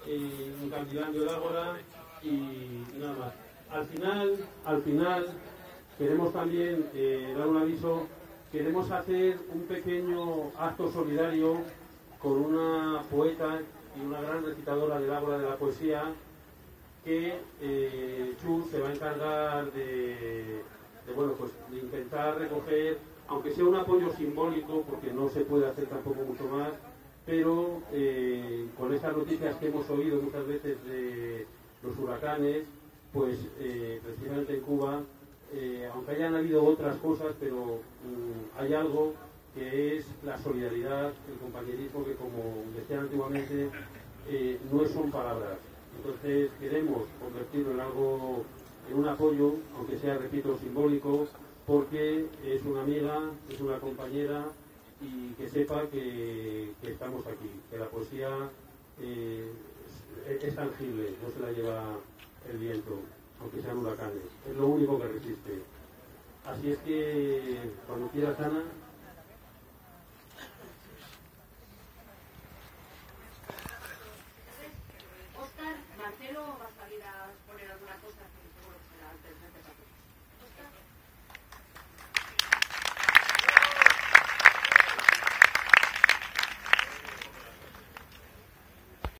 encandilando el ágora y nada más. Al final, queremos también dar un aviso, queremos hacer un pequeño acto solidario con una poeta y una gran recitadora del ágora de la poesía, que Chus se va a encargar de intentar recoger, aunque sea un apoyo simbólico, porque no se puede hacer tampoco mucho más, pero con estas noticias que hemos oído muchas veces de los huracanes, pues precisamente en Cuba, aunque hayan habido otras cosas, pero hay algo que es la solidaridad, el compañerismo, que como decían antiguamente, no son palabras. Entonces queremos convertirlo en algo, en un apoyo, aunque sea, repito, simbólico, porque es una amiga, es una compañera, y que sepa que estamos aquí, que la poesía es tangible, no se la lleva el viento, aunque sean huracanes, es lo único que resiste. Así es que cuando quieras, Ana. Óscar, Marcelo, ¿vas a salir a poner alguna cosa?